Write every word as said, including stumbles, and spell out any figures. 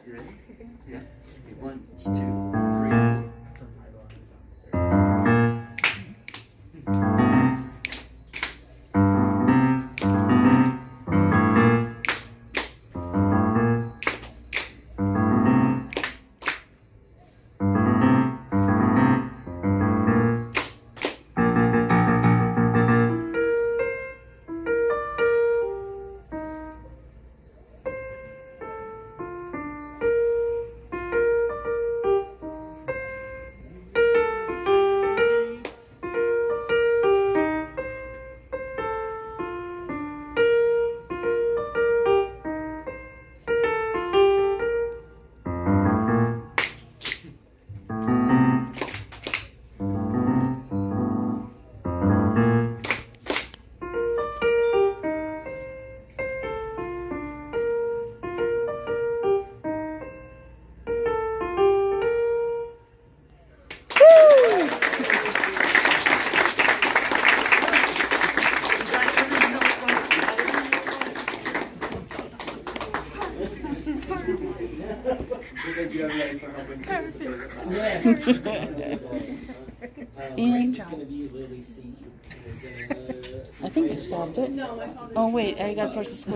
You ready? Yeah. Okay, one, two, three. And I think I stopped it. Oh wait, I gotta press the square.